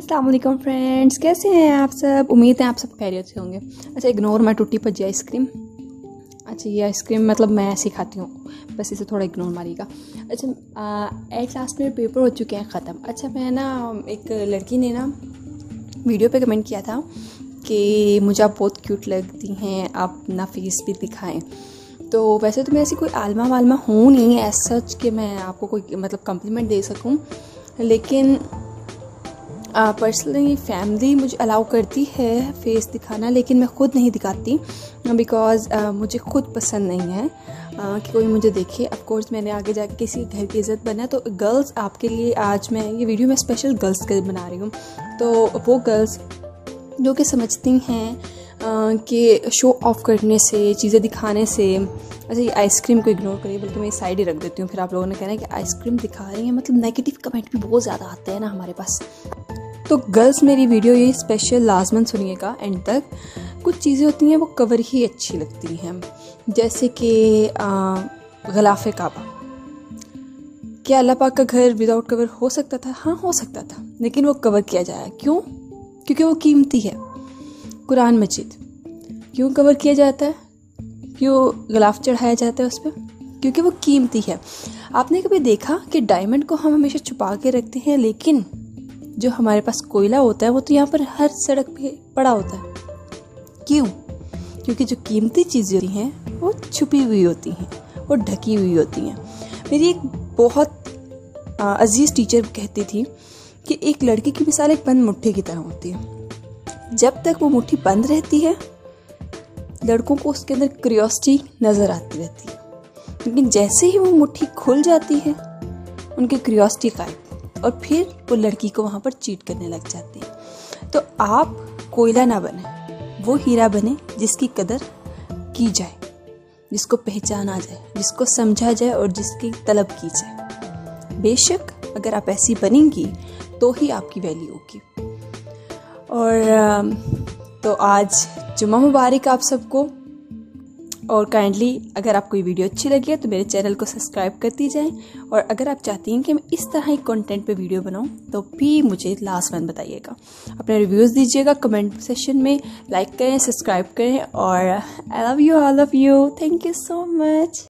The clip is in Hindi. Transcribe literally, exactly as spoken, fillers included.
अस्सलाम वालेकुम फ्रेंड्स, कैसे हैं आप सब। उम्मीद है आप सब खैरियत से होंगे। अच्छा, इग्नोर मैं टूटी भजी आइसक्रीम। अच्छा, ये आइसक्रीम मतलब मैं ऐसे ही खाती हूँ, बस इसे थोड़ा इग्नोर मारिएगा। अच्छा, एट लास्ट में पेपर हो चुके हैं ख़त्म। अच्छा, मैं ना एक लड़की ने ना वीडियो पे कमेंट किया था कि मुझे आप बहुत क्यूट लगती हैं, आप अपना फेस भी दिखाएं। तो वैसे तो मैं ऐसी कोई आलमा वालमा हूँ नहीं एज सच कि मैं आपको कोई मतलब कम्प्लीमेंट दे सकूँ, लेकिन पर्सनली फैमिली मुझे अलाउ करती है फेस दिखाना, लेकिन मैं ख़ुद नहीं दिखाती बिकॉज़ uh, मुझे खुद पसंद नहीं है uh, कि कोई मुझे देखे। ऑफ कोर्स मैंने आगे जाके किसी घर की इज़्ज़त बना, तो गर्ल्स आपके लिए आज मैं ये वीडियो में स्पेशल गर्ल्स के बना रही हूँ। तो वो गर्ल्स जो कि समझती हैं uh, कि शो ऑफ करने से, चीज़ें दिखाने से। अच्छा, ये आइसक्रीम को इग्नोर करिए, बल्कि मैं साइड ही रख देती हूँ, फिर आप लोगों ने कहना है कि आइसक्रीम दिखा रही हैं। मतलब नेगेटिव कमेंट भी बहुत ज़्यादा आते हैं ना हमारे पास। तो गर्ल्स मेरी वीडियो ये स्पेशल लाजमन सुनिएगा एंड तक। कुछ चीज़ें होती हैं वो कवर ही अच्छी लगती हैं, जैसे कि ग़िलाफ़े काबा। क्या अल्लाह पाक का घर विदाउट कवर हो सकता था? हाँ, हो सकता था, लेकिन वो कवर किया जाए। क्यों? क्योंकि वो कीमती है। कुरान मजीद क्यों कवर किया जाता है? क्यों ग़िलाफ़ चढ़ाया जाता है उस पर? क्योंकि वो कीमती है। आपने कभी देखा कि डायमंड को हम हमेशा छुपा के रखते हैं, लेकिन जो हमारे पास कोयला होता है वो तो यहाँ पर हर सड़क पे पड़ा होता है। क्यों? क्योंकि जो कीमती चीज़ें होती हैं वो छुपी हुई होती हैं, वो ढकी हुई होती हैं। मेरी एक बहुत अजीज़ टीचर कहती थी कि एक लड़की की मिसाल एक बंद मुट्ठी की तरह होती है। जब तक वो मुट्ठी बंद रहती है, लड़कों को उसके अंदर क्यूरियोसिटी नज़र आती रहती है, लेकिन जैसे ही वो मुट्ठी खुल जाती है, उनकी क्यूरियोसिटी गायब, और फिर वो लड़की को वहाँ पर चीट करने लग जाती है। तो आप कोयला ना बने, वो हीरा बने जिसकी कदर की जाए, जिसको पहचाना जाए, जिसको समझा जाए और जिसकी तलब की जाए। बेशक अगर आप ऐसी बनेंगी तो ही आपकी वैल्यू होगी। और तो आज जुम्मा मुबारक आप सबको। और काइंडली अगर आपको ये वीडियो अच्छी लगी है तो मेरे चैनल को सब्सक्राइब करती जाएं। और अगर आप चाहती हैं कि मैं इस तरह ही कंटेंट पे वीडियो बनाऊं तो भी मुझे लास्ट में बताइएगा। अपने रिव्यूज़ दीजिएगा कमेंट सेशन में, लाइक करें, सब्सक्राइब करें। और I love you, all of you, thank you so much.